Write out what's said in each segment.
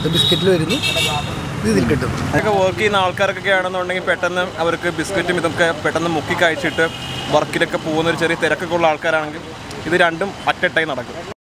ബിസ്ക്കറ്റിൽ വരുന്നു, ഇതിൽ കിട്ടും. അതൊക്കെ വർക്ക് ചെയ്യുന്ന ആൾക്കാർക്കൊക്കെ ആണെന്നുണ്ടെങ്കിൽ പെട്ടെന്ന് അവർക്ക് ബിസ്ക്കറ്റും ഇതൊക്കെ പെട്ടെന്ന് മുക്കി കഴിച്ചിട്ട് വർക്കിലൊക്കെ പോകുന്ന ഒരു ചെറിയ തിരക്കൊക്കെ ഉള്ള ആൾക്കാരാണെങ്കിൽ ഇത് രണ്ടും അറ്റട്ടായി നടക്കും.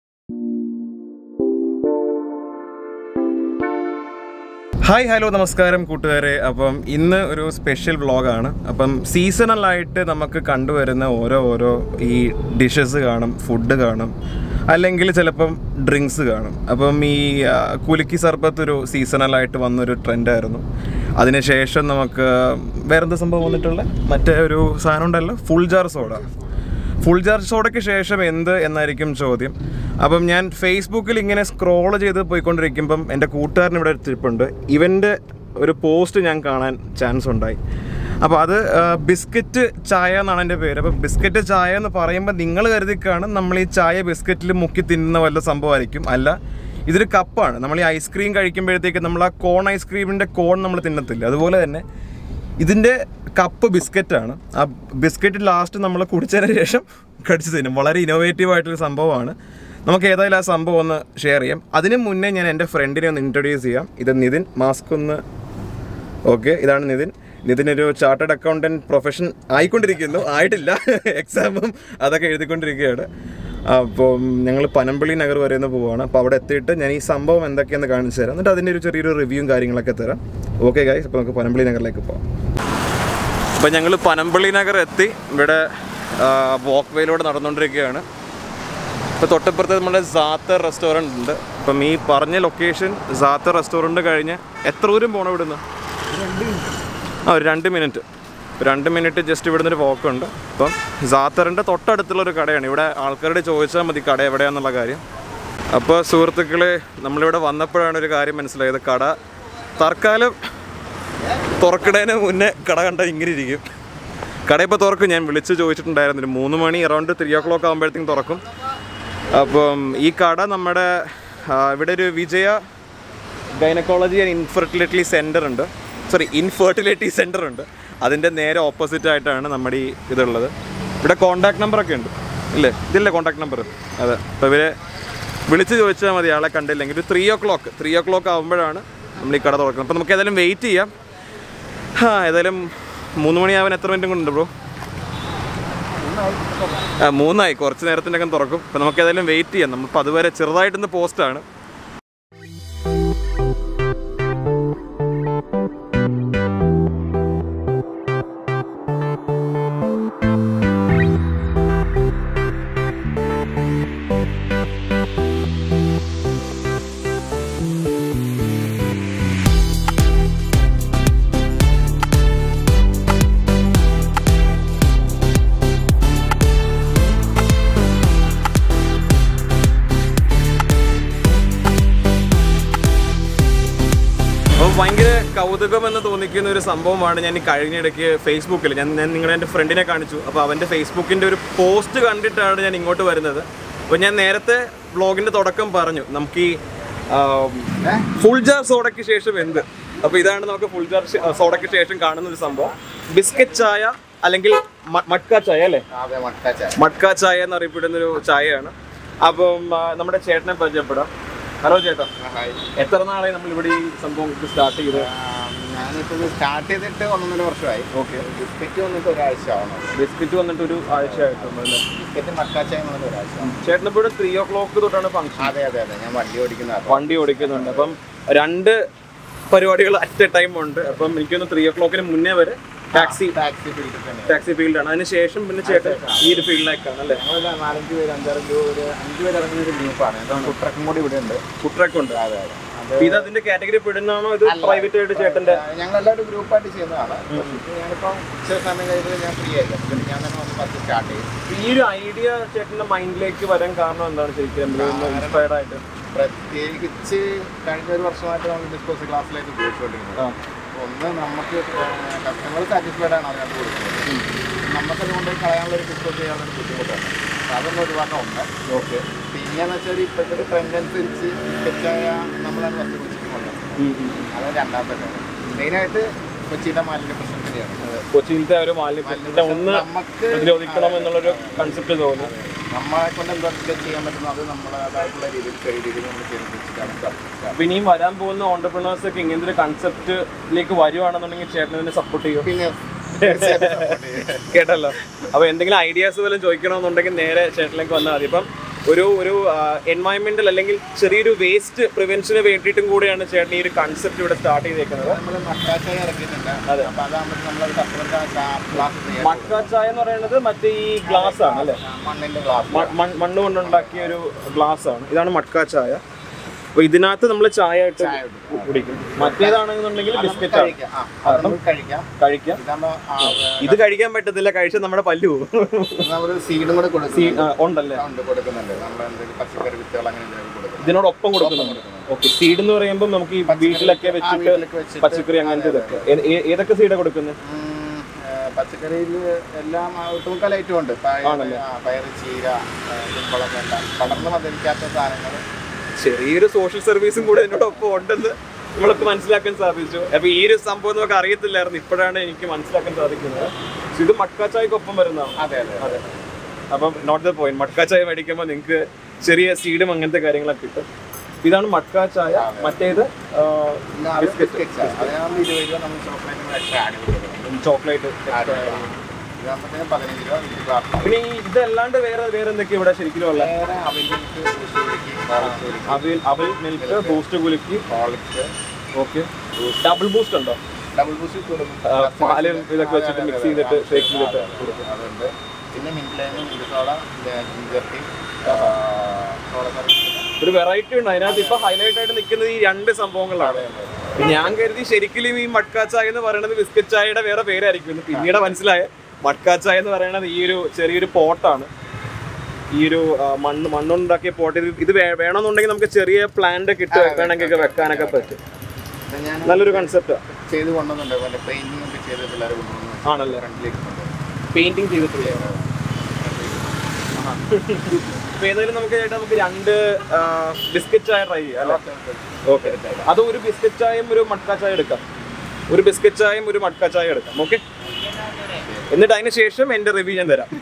ഹായ് ഹലോ നമസ്കാരം കൂട്ടുകാരെ. അപ്പം ഇന്ന് ഒരു സ്പെഷ്യൽ വ്ളോഗാണ്. അപ്പം സീസണലായിട്ട് നമുക്ക് കണ്ടുവരുന്ന ഓരോ ഈ ഡിഷസ് കാണും, ഫുഡ് കാണും, അല്ലെങ്കിൽ ചിലപ്പം ഡ്രിങ്ക്സ് കാണും. അപ്പം ഈ കുലുക്കി സർബത്ത് ഒരു സീസണലായിട്ട് വന്നൊരു ട്രെൻഡായിരുന്നു. അതിനുശേഷം നമുക്ക് വേറെന്താ സംഭവം വന്നിട്ടുള്ള മറ്റേ ഒരു സാധനം ഉണ്ടല്ലോ, ഫുൾ ജാർ സോഡയ്ക്ക് ശേഷം എന്ത് എന്നായിരിക്കും ചോദ്യം. അപ്പം ഞാൻ ഫേസ്ബുക്കിൽ ഇങ്ങനെ സ്ക്രോൾ ചെയ്ത് പോയിക്കൊണ്ടിരിക്കുമ്പം എൻ്റെ കൂട്ടുകാരൻ ഇവിടെ എത്തിയിട്ടുണ്ട്. ഇവൻ്റെ ഒരു പോസ്റ്റ് ഞാൻ കാണാൻ ചാൻസ് ഉണ്ടായി. അപ്പോൾ അത് ബിസ്ക്കറ്റ് ചായ എന്നാണ് എൻ്റെ പേര്. അപ്പോൾ ബിസ്ക്കറ്റ് ചായ എന്ന് പറയുമ്പോൾ നിങ്ങൾ കരുതിക്കാണ് നമ്മൾ ഈ ചായ ബിസ്ക്കറ്റിൽ മുക്കി തിന്നുന്ന വല്ല സംഭവമായിരിക്കും. അല്ല, ഇതൊരു കപ്പാണ്. നമ്മൾ ഈ ഐസ്ക്രീം കഴിക്കുമ്പോഴത്തേക്ക് നമ്മൾ ആ കോൺ ഐസ്ക്രീമിൻ്റെ കോൺ നമ്മൾ തിന്നത്തില്ല, അതുപോലെ തന്നെ ഇതിൻ്റെ കപ്പ് ബിസ്ക്കറ്റാണ്. ആ ബിസ്ക്കറ്റ് ലാസ്റ്റ് നമ്മൾ കുടിച്ചതിന് ശേഷം കടിച്ചു തിന്നും. വളരെ ഇന്നോവേറ്റീവായിട്ടൊരു സംഭവമാണ്. നമുക്ക് ഏതായാലും ആ സംഭവം ഒന്ന് ഷെയർ ചെയ്യാം. അതിന് മുന്നേ ഞാൻ എൻ്റെ ഫ്രണ്ടിനെ ഒന്ന് ഇൻട്രൊഡ്യൂസ് ചെയ്യാം. ഇത് നിതിൻ. മാസ്ക് ഒന്ന് ഓക്കെ. ഇതാണ് നിതിനൊരു ചാർട്ടേഡ് അക്കൗണ്ടൻറ്റ് പ്രൊഫഷൻ ആയിക്കൊണ്ടിരിക്കുന്നു, ആയിട്ടില്ല, എക്സാമും അതൊക്കെ എഴുതിക്കൊണ്ടിരിക്കുകയാണ്. അപ്പം ഞങ്ങൾ പനമ്പള്ളി നഗർ വരെ ഒന്ന് പോവുകയാണ്. അപ്പോൾ അവിടെ എത്തിയിട്ട് ഞാൻ ഈ സംഭവം എന്തൊക്കെയെന്ന് കാണിച്ചു തരാം, എന്നിട്ട് അതിൻ്റെ ഒരു ചെറിയൊരു റിവ്യൂവും കാര്യങ്ങളൊക്കെ തരാം. ഓക്കെ ഗൈസ്, അപ്പോൾ നമുക്ക് പനമ്പള്ളി നഗറിലേക്ക് പോകാം. അപ്പോൾ ഞങ്ങൾ പനമ്പള്ളി നഗർ എത്തി. ഇവിടെ വാക്ക് വേയിലൂടെ നടന്നുകൊണ്ടിരിക്കുകയാണ്. ഇപ്പോൾ തൊട്ടപ്പുറത്ത് നമ്മുടെ സാത്തർ റെസ്റ്റോറൻറ്റ് ഉണ്ട്. അപ്പം ഈ പറഞ്ഞ ലൊക്കേഷൻ സാത്തർ റെസ്റ്റോറൻറ്റ് കഴിഞ്ഞ് എത്ര ദൂരം പോകണം ഇവിടുന്ന്? ഒരു 2 മിനിറ്റ് ജസ്റ്റ് ഇവിടുന്ന് ഒരു വാക്കുണ്ട്. അപ്പം സാത്തറിൻ്റെ തൊട്ടടുത്തുള്ളൊരു കടയാണ്. ഇവിടെ ആൾക്കാരോട് ചോദിച്ചാൽ മതി കട എവിടെയാണെന്നുള്ള കാര്യം. അപ്പോൾ സുഹൃത്തുക്കളെ, നമ്മളിവിടെ വന്നപ്പോഴാണ് ഒരു കാര്യം മനസ്സിലായത്. കട തൽക്കാലം തുറക്കണേന് മുന്നേ കട കണ്ടാൽ ഇങ്ങനെ ഇരിക്കും. കട ഇപ്പോൾ തുറക്കും. ഞാൻ വിളിച്ച് ചോദിച്ചിട്ടുണ്ടായിരുന്നു, 3 മണി അറൗണ്ട് 3 o'clock ആകുമ്പോഴത്തേക്കും തുറക്കും. അപ്പം ഈ കട നമ്മുടെ ഇവിടെ ഒരു Vijaya gynaecology and infertility centre ഉണ്ട്. അതിൻ്റെ നേരെ ഓപ്പോസിറ്റ് ആയിട്ടാണ് നമ്മുടെ ഈ ഇതുള്ളത്. ഇവിടെ കോൺടാക്ട് നമ്പറൊക്കെ ഉണ്ട് ഇല്ലേ? ഇതില്ലേ കോൺടാക്ട് നമ്പർ? അതെ. അപ്പോൾ ഇവരെ വിളിച്ച് ചോദിച്ചാൽ മതി ആളെ കണ്ടില്ലെങ്കിൽ. ഒരു 3 o'clock ആകുമ്പോഴാണ് നമ്മൾ ഈ കട തുറക്കുന്നത്. അപ്പോൾ നമുക്ക് ഏതായാലും വെയിറ്റ് ചെയ്യാം. ഏതായാലും 3 മണിയാവാൻ എത്ര മിനിറ്റും കൊണ്ടുണ്ട് ബ്രോ? 3 കുറച്ച് നേരത്തിനകം തുറക്കും. അപ്പോൾ നമുക്ക് ഏതായാലും വെയിറ്റ് ചെയ്യാം. നമ്മളിപ്പോൾ അതുവരെ ചെറുതായിട്ടൊന്ന് പോസ്റ്റാണ്. ഭയങ്കര കൗതുകമെന്ന് തോന്നിക്കുന്ന ഒരു സംഭവമാണ്. ഞാൻ കഴിഞ്ഞിടയ്ക്ക് ഫേസ്ബുക്കിൽ ഞാൻ എൻ്റെ ഫ്രണ്ടിനെ കാണിച്ചു. അപ്പോൾ അവൻ്റെ ഫേസ്ബുക്കിൻ്റെ ഒരു പോസ്റ്റ് കണ്ടിട്ടാണ് ഞാൻ ഇങ്ങോട്ട് വരുന്നത്. അപ്പോൾ ഞാൻ നേരത്തെ വ്ളോഗിൻ്റെ തുടക്കം പറഞ്ഞു നമുക്ക് ഈ ഫുൾ ജാർ സോഡയ്ക്ക് ശേഷം എന്ത്. അപ്പോൾ ഇതാണ് നമുക്ക് ഫുൾ ജാർ സോഡയ്ക്ക് ശേഷം കാണുന്ന ഒരു സംഭവം. ബിസ്ക്കറ്റ് ചായ അല്ലെങ്കിൽ മട്ക ചായ അല്ലേ? മട്ക ചായ എന്നറിയപ്പെടുന്നൊരു ചായയാണ്. അപ്പം നമ്മുടെ ചേട്ടനെ പരിചയപ്പെടാം. ഹലോ ചേട്ടാ, എത്ര നാളായി നമ്മൾ ഇവിടെ ഈ സംഭവം സ്റ്റാർട്ട് ചെയ്തത്? ഞാനിപ്പോൾ സ്റ്റാർട്ട് ചെയ്തിട്ട് 1.5 വർഷമായി. ഓക്കെ. ബിസ്ക്കറ്റ് വന്നിട്ട് ഒരാഴ്ച ആവണം. ബിസ്ക്കറ്റ് വന്നിട്ട് ഒരു ആഴ്ചയായിട്ടുണ്ട്. ബിസ്ക്കറ്റ് മക്കാച്ചായ വന്നിട്ട് ഒരാഴ്ച. ചേട്ടനിപ്പോൾ 3 o'clock തൊട്ടാണ് ഫംഗ്ഷൻ? അതെ. ഞാൻ വണ്ടി ഓടിക്കുന്നുണ്ട്. അപ്പം 2 പരിപാടികൾ അറ്റ് എ ടൈം ഉണ്ട്. അപ്പം എനിക്കൊന്ന് 3 o'clockന് മുന്നേ വരെ ടാക്സി ഫീൽഡാണ്. അതിനുശേഷം പിന്നെ ചേട്ടൻ ഈ ഒരു ഫീൽഡിലേക്കാണ് അല്ലേ? 4-5 പേര് 5 പേര് ഇറങ്ങുന്ന ഒരു ഗ്രൂപ്പാണ്. ഫുഡ് ട്രക്കും കൂടി ഇവിടെ ഉണ്ട്. ഫുഡ് ട്രക്ക് ഉണ്ട്. അതെ. ഇത് അതിന്റെ കാറ്റഗറി പെടുന്നതാണോ? ഇത് പ്രൈവറ്റ് ആയിട്ട് ചേട്ടന്റെ? ഞങ്ങളെല്ലാവരും ഗ്രൂപ്പായിട്ട് ചെയ്യുന്നതാണ്. ഞാനിപ്പം ചില സമയം കഴിഞ്ഞാൽ ഞാൻ ഫ്രീ ആയില്ല, ഞാൻ തന്നെ വന്ന് 10 സ്റ്റാർട്ട് ചെയ്യും. ഈ ഒരു ഐഡിയ ചേട്ടന്റെ മൈൻഡിലേക്ക് വരാൻ കാരണം എന്താണ് ശരിക്കും ഇൻസ്പയർഡ് ആയിട്ട്? പ്രത്യേകിച്ച് കഴിഞ്ഞ 1 വർഷമായിട്ട് നമ്മൾ ഡിസ്പോസൽ ക്ലാസ്സിലേക്ക് ഉപയോഗിച്ചുകൊണ്ടിരിക്കുന്നത്. ഒന്ന്, നമുക്ക് കസ്റ്റമർ സാറ്റിസ്ഫൈഡ് ആണ് അതിനകത്ത് കൊടുക്കുന്നത്. നമുക്കതുകൊണ്ട് കളയാനുള്ളൊരു ഡിസ്പോസ് ചെയ്യാനുള്ളൊരു ബുദ്ധിമുട്ടാണ്. അതൊന്നും ഒഴിവാക്കാറുണ്ട്. ഓക്കെ. പിന്നെയെന്ന് വെച്ചാൽ ഇപ്പോഴത്തെ ഒരു ട്രെൻഡ് അനുസരിച്ച് തെറ്റായ നമ്മളാണ് ഫസ്റ്റ് കൊച്ചിക്കുള്ളത്. അതാണ് രണ്ടാമത്തെ കാര്യം. മെയിനായിട്ട് കൊച്ചിയിലെ മാലിന്യ പ്രശ്നത്തിൻ്റെയാണ്. കൊച്ചിയിലത്തെ ഒരു മാലിന്യം നമുക്ക് പ്രതിരോധിക്കണം എന്നുള്ളൊരു കൺസെപ്റ്റ് തോന്നുന്നു. നമ്മളെ കൊണ്ട് എന്തൊക്കെ ചെയ്യാൻ പറ്റുന്നു അത് നമ്മളതായിട്ടുള്ള രീതിയിൽ ചെറിയ രീതിയിൽ നമ്മൾ ചെയ്തിട്ടാണ്. അപ്പൊ ഇനിയും വരാൻ പോകുന്ന ഓണ്ടർപ്രണേഴ്സ് ഒക്കെ ഇങ്ങനത്തെ ഒരു കൺസെപ്റ്റിലേക്ക് വരുവാണെന്നുണ്ടെങ്കിൽ ചേട്ടനെ സപ്പോർട്ട് ചെയ്യും. പിന്നെ കേട്ടല്ലോ. അപ്പൊ എന്തെങ്കിലും ഐഡിയാസ് പോലും ചോദിക്കണമെന്നുണ്ടെങ്കിൽ നേരെ ചേട്ടനിലേക്ക് വന്നാൽ മതി. ഇപ്പം ഒരു എൻവയൺമെന്റൽ അല്ലെങ്കിൽ ചെറിയൊരു വേസ്റ്റ് പ്രിവെൻഷന് വേണ്ടിയിട്ടും കൂടിയാണ് ചേട്ടൻ ഈ ഒരു കൺസെപ്റ്റ് ഇവിടെ സ്റ്റാർട്ട് ചെയ്തേക്കുന്നത്. മട്ക ചായ എന്ന് പറയുന്നത് മറ്റേ ഈ ഗ്ലാസ് ആണ് അല്ലേ, മണ്ണ് കൊണ്ടുണ്ടാക്കിയ ഒരു ഗ്ലാസ് ആണ്. ഇതാണ് മട്ക ചായ. അപ്പൊ ഇതിനകത്ത് നമ്മൾ ചായ ആയിട്ട് കുടിക്കും. മറ്റേതാണെന്നുണ്ടെങ്കിൽ ബിസ്ക്കറ്റ് കഴിക്കാം. ഇത് കഴിക്കാൻ പറ്റത്തില്ല, കഴിച്ചാൽ നമ്മുടെ പല്ല് പോകും. ഉണ്ടല്ലേ, ഇതിനോടൊപ്പം കൊടുക്കുന്നുണ്ട്. ഓക്കെ, സീഡ് എന്ന് പറയുമ്പോൾ നമുക്ക് ഈ വീട്ടിലൊക്കെ വെച്ചിട്ട് പച്ചക്കറി അങ്ങനത്തെ ഇതൊക്കെ ഏതൊക്കെ സീഡാണ് കൊടുക്കുന്നത്? പച്ചക്കറിയിൽ എല്ലാം ഒട്ടുമുക്കാൽ ഐറ്റം ഉണ്ട്. പയർ, ചീര, പടർന്ന് മതിരിക്കാത്ത സാധനങ്ങൾ. ചെറിയൊരു സോഷ്യൽ സർവീസും കൂടെ ഇതിനോടൊപ്പം ഉണ്ടെന്ന് നമ്മൾക്ക് മനസ്സിലാക്കാൻ സാധിച്ചു. അപ്പൊ ഈ ഒരു സംഭവം നമുക്ക് അറിയത്തില്ലായിരുന്നു, ഇപ്പോഴാണ് എനിക്ക് മനസ്സിലാക്കാൻ സാധിക്കുന്നത്. ഇത് മട്ക ചായക്കൊപ്പം വരുന്നതാണ്. അതെ അതെ അതെ. അപ്പം നോട്ട് ദ പോയിന്റ്, മട്ക ചായ മേടിക്കുമ്പോൾ നിങ്ങൾക്ക് ചെറിയ സീഡും അങ്ങനത്തെ കാര്യങ്ങളൊക്കെ കിട്ടും. ഇതാണ് മട്ക ചായ. മറ്റേത് ചോക്ലേറ്റ്. പിന്നെ ഇതല്ലാണ്ട് വേറെ എന്തൊക്കെയാ ഇവിടെ ശരിക്കും ഉള്ള? അവൽ മിൽക്ക്, ബൂസ്റ്റ് കുലുക്കി. ഓക്കെ, ഡബിൾ ബൂസ്റ്റ് ഉണ്ടോ? ഡബിൾ ബൂസ്റ്റ് പാലും ഇതൊക്കെ വെച്ചിട്ട് മിക്സ് ചെയ്തിട്ട് ഷേക്ക് ചെയ്തിട്ട് കൊടുക്കും. അതുണ്ട്. പിന്നെ മിന്റ് സോഡ, ജിഞ്ചർ ടീ, ഒരു വെറൈറ്റി ഉണ്ട് അതിനകത്ത്. ഇപ്പൊ ഹൈലൈറ്റ് ആയിട്ട് നിൽക്കുന്നത് ഈ രണ്ട് സംഭവങ്ങളാണ്. ഞാൻ കരുതി ശരിക്കും ഈ മട്ക ചായ എന്ന് പറയുന്നത് ബിസ്ക്കറ്റ് ചായയുടെ വേറെ പേരായിരിക്കും. പിന്നീട് മനസ്സിലായ മട്ക ചായ എന്ന് പറയുന്നത് ഈ ഒരു ചെറിയൊരു പോട്ടാണ്. ഈ ഒരു മണ്ണുണ്ടാക്കിയ പോട്ട്. ഇത് വേണമെന്നുണ്ടെങ്കിൽ നമുക്ക് ചെറിയ പ്ലാന്റ് ഒക്കെ ഇട്ട് വെക്കണമെങ്കിൽ വെക്കാനൊക്കെ പറ്റും. നല്ലൊരു കൺസെപ്റ്റ് ചെയ്ത് കൊണ്ടുവന്നുണ്ട്. പെയിന്റിംഗ് ഒക്കെ ചെയ്ത് പിള്ളേർ കൊണ്ടുവന്നു. ആണല്ലേ, പെയിന്റിംഗ് ചെയ്തിട്ടില്ല. അപ്പൊ ഏതായാലും നമുക്ക് രണ്ട് ബിസ്ക്കറ്റ് ചായ ട്രൈ ചെയ്യാം അല്ലേ? ഓക്കെ, അത് ഒരു ബിസ്ക്കറ്റ് ചായയും ഒരു മട്ക ചായ എടുക്കാം. ഒരു ബിസ്ക്കറ്റ് ചായയും ഒരു മട്ക ചായ എടുക്കാം. ഓക്കെ, എന്നിട്ട് അതിന് ശേഷം എൻ്റെ റിവ്യൂ ഞാൻ തരാം.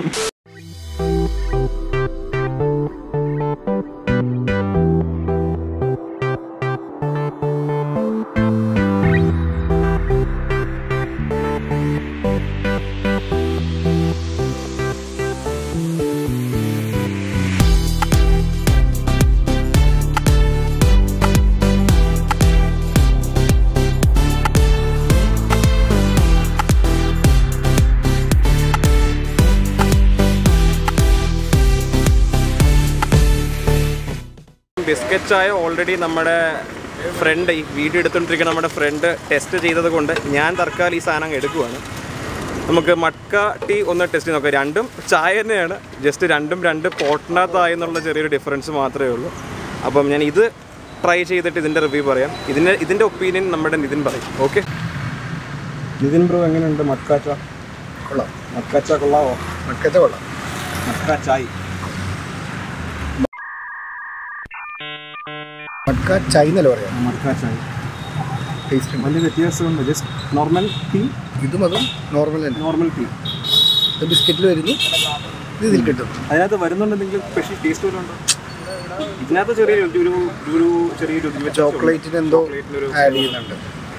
ബിസ്ക്കറ്റ് ചായ ഓൾറെഡി നമ്മുടെ ഫ്രണ്ട് ഈ വീഡിയോ എടുത്തുകൊണ്ടിരിക്കുന്ന നമ്മുടെ ഫ്രണ്ട് ടെസ്റ്റ് ചെയ്തത് കൊണ്ട് ഞാൻ തൽക്കാലം ഈ സാധനം എടുക്കുവാണ്. നമുക്ക് മട്ക ടീ ഒന്ന് ടെസ്റ്റ് ചെയ്ത് നോക്കാം. രണ്ടും ചായ തന്നെയാണ്, ജസ്റ്റ് രണ്ടും രണ്ട് പോട്ടിനകത്തായി എന്നുള്ള ചെറിയൊരു ഡിഫറൻസ് മാത്രമേ ഉള്ളൂ. അപ്പം ഞാൻ ഇത് ട്രൈ ചെയ്തിട്ട് ഇതിൻ്റെ റിവ്യൂ പറയാം. ഇതിൻ്റെ ഒപ്പീനിയൻ നമ്മുടെ നിതിൻ പറയും. ഓക്കെ നിതിൻ ബ്രോ, എങ്ങനെയുണ്ട് മട്ക ചായ? കൊള്ളാം. മട്ക ചായ കൊള്ളാവോ? മട്ക കൊള്ളാം. മട്ക ചായ് മട്ക ചായ് എന്നല്ല പറയാം. മട്ക ചായ് ടേസ്റ്റ് വലിയ വ്യത്യാസമുണ്ട്. ജസ്റ്റ് നോർമൽ ടീ, ഇതും അതും നോർമൽ തന്നെ. നോർമൽ ടീ ഇത് ബിസ്ക്കറ്റിൽ വരുന്നു, ഇത് ഇതിൽ കിട്ടും. അതിനകത്ത് വരുന്നുണ്ട് എന്തെങ്കിലും സ്പെഷ്യൽ ടേസ്റ്റ് വല്ലതും ഉണ്ടോ? ഇതിനകത്ത് ചെറിയൊരു ചോക്ലേറ്റിന് എന്തോ ആഡ് ചെയ്യുന്നുണ്ട്.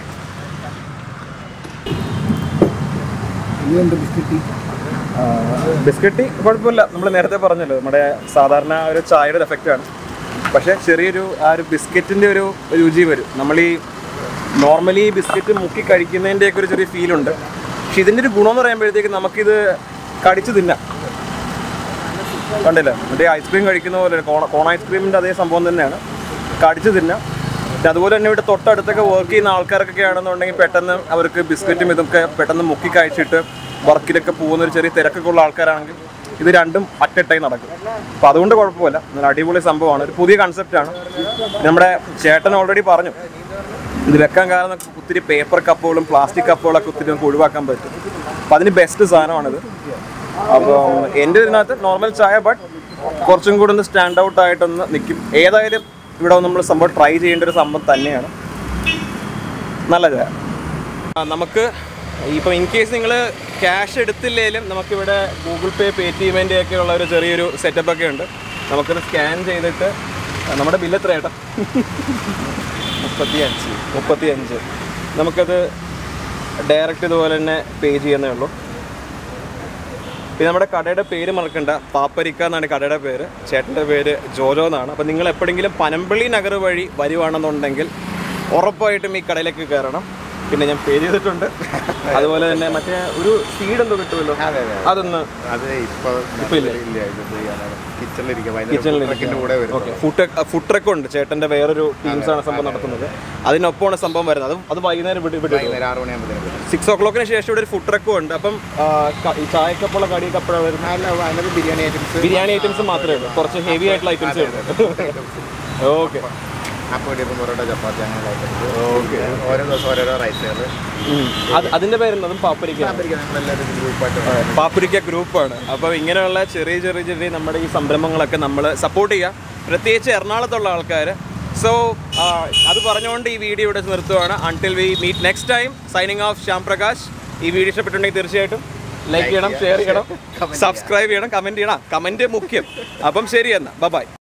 ഇതുണ്ട് ബിസ്ക്കറ്റ് ടീ. ബിസ്ക്കറ്റ് ടീ കുഴപ്പമില്ല, നമ്മൾ നേരത്തെ പറഞ്ഞല്ലോ നമ്മുടെ സാധാരണ ഒരു ചായയുടെ എഫക്റ്റാണ്. പക്ഷേ ചെറിയൊരു ആ ഒരു ബിസ്ക്കറ്റിൻ്റെ ഒരു രുചി വരും. നമ്മൾ ഈ നോർമലി ബിസ്ക്കറ്റ് മുക്കി കഴിക്കുന്നതിൻ്റെയൊക്കെ ഒരു ചെറിയ ഫീലുണ്ട്. പക്ഷെ ഇതിൻ്റെ ഒരു ഗുണം എന്ന് പറയുമ്പോഴത്തേക്ക് നമുക്കിത് കടിച്ച് തിന്നാം. കണ്ടില്ല, മറ്റേ ഐസ്ക്രീം കഴിക്കുന്ന പോലെ കോൺ ഐസ്ക്രീമിൻ്റെ അതേ സംഭവം തന്നെയാണ്, കടിച്ച് തിന്നാം. പിന്നെ അതുപോലെ തന്നെ ഇവിടെ തൊട്ടടുത്തൊക്കെ വർക്ക് ചെയ്യുന്ന ആൾക്കാർക്കൊക്കെ ആണെന്നുണ്ടെങ്കിൽ പെട്ടെന്ന് അവർക്ക് ബിസ്ക്കറ്റും ഇതൊക്കെ പെട്ടെന്ന് മുക്കി കഴിച്ചിട്ട് വർക്കിലൊക്കെ പോകുന്ന ഒരു ചെറിയ തിരക്കൊക്കെ ഉള്ള ആൾക്കാരാണെങ്കിൽ ഇത് രണ്ടും അറ്റട്ടായി നടക്കും. അപ്പോൾ അതുകൊണ്ട് കുഴപ്പമില്ല, നല്ല അടിപൊളി സംഭവമാണ്. ഒരു പുതിയ കൺസെപ്റ്റാണ്. നമ്മുടെ ചേട്ടൻ ഓൾറെഡി പറഞ്ഞു ഇത് വെക്കാൻ കാരണം ഒത്തിരി പേപ്പർ കപ്പുകളും പ്ലാസ്റ്റിക് കപ്പുകളൊക്കെ ഒത്തിരി നമുക്ക് ഒഴിവാക്കാൻ പറ്റും. അപ്പോൾ അതിന് ബെസ്റ്റ് സാധനമാണിത്. അപ്പം എൻ്റെ ഇതിനകത്ത് നോർമൽ ചായ, ബട്ട് കുറച്ചും കൂടി ഒന്ന് സ്റ്റാൻഡ് ഔട്ട് ആയിട്ടൊന്ന് നിൽക്കും. ഏതായാലും ഇവിടെ നമ്മൾ സംഭവം ട്രൈ ചെയ്യേണ്ട ഒരു സംഭവം തന്നെയാണ്. നല്ല ചായ. നമുക്ക് ഇപ്പം ഇൻ കേസ് നിങ്ങൾ ക്യാഷ് എടുത്തില്ലെങ്കിലും നമുക്കിവിടെ ഗൂഗിൾ പേ പേടിഎമ്മിൻ്റെ ഒക്കെ ഉള്ള ഒരു ചെറിയൊരു സെറ്റപ്പ് ഒക്കെ ഉണ്ട്. നമുക്കത് സ്കാൻ ചെയ്തിട്ട് നമ്മുടെ ബില്ല് എത്ര ഏട്ടാ? 35. നമുക്കത് ഡയറക്റ്റ് ഇതുപോലെ തന്നെ പേ ചെയ്യുന്നേ ഉള്ളൂ. പിന്നെ നമ്മുടെ കടയുടെ പേര് മറക്കണ്ട, പാപ്പരിക്ക എന്നാണ് കടയുടെ പേര്. ചേട്ടൻ്റെ പേര് ജോജോ എന്നാണ്. അപ്പോൾ നിങ്ങൾ എപ്പോഴെങ്കിലും പനമ്പള്ളി നഗർ വഴി വരുവാണെന്നുണ്ടെങ്കിൽ ഉറപ്പായിട്ടും ഈ കടയിലേക്ക് കയറണം. പിന്നെ ഞാൻ പേ ചെയ്തിട്ടുണ്ട്. അതുപോലെ തന്നെ മറ്റേ ഒരു സീഡ് എന്തോ കിട്ടുമല്ലോ, അതൊന്ന് ഫുഡ് ട്രക്ക് ഉണ്ട്. ചേട്ടൻ്റെ വേറൊരു ടീംസാണ് സംഭവം നടത്തുന്നത്. അതിനൊപ്പമാണ് സംഭവം വരുന്നത്. അത് വൈകുന്നേരം 6 o'clock ശേഷം ഇവിടെ ഒരു ഫുഡ് ട്രക്കും ഉണ്ട്. അപ്പം ഈ ചായക്കപ്പുള്ള കടിയൊക്കെ അപ്പോഴാണ് വരുന്നത്. ബിരിയാണി ഐറ്റംസ് മാത്രമേ ഉള്ളൂ, കുറച്ച് ഹെവി ആയിട്ടുള്ള ഐറ്റംസ് ഉണ്ട്. ഓക്കെ. ഓരോ ദിവസം ഓരോരോ റൈസുകൾ. അതിന്റെ പേരെന്താ? പാപ്പരിക്ക ഗ്രൂപ്പാണ്. അപ്പോൾ ഇങ്ങനെയുള്ള ചെറിയ ചെറിയ നമ്മുടെ ഈ സംരംഭങ്ങളൊക്കെ നമ്മൾ സപ്പോർട്ട് ചെയ്യുക, പ്രത്യേകിച്ച് എറണാകുളത്തുള്ള ആൾക്കാർ. സോ അത് പറഞ്ഞുകൊണ്ട് ഈ വീഡിയോ ഇവിടെ നിർത്തുവാണ്. Until we meet next time, signing off Shyam Prakash. ഈ വീഡിയോ ഇഷ്ടപ്പെട്ടുണ്ടെങ്കിൽ തീർച്ചയായിട്ടും ലൈക്ക് ചെയ്യണം, ഷെയർ ചെയ്യണം, സബ്സ്ക്രൈബ് ചെയ്യണം, കമൻറ്റ് ചെയ്യണം. കമൻറ്റ് മുഖ്യം. അപ്പം ശരി എന്നാൽ ബൈ.